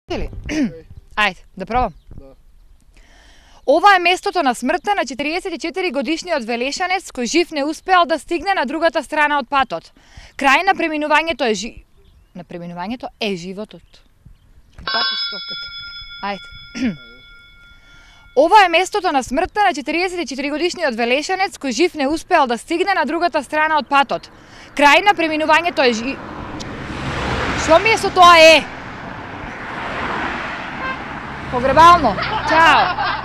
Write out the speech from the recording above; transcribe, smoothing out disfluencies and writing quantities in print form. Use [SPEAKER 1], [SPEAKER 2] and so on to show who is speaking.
[SPEAKER 1] Ајде, да пробам. Ова е местото на смртта на 44 годишниот велешанец кој жив не успеал да стигне на другата страна од патот. Крај на преминувањето е животот. Ајде. Ова е местото на смртта на 44 годишниот велешанец кој жив не успеал да стигне на другата страна од патот. Крај на преминувањето е Што ми е со тоа е? Погребално. Чао.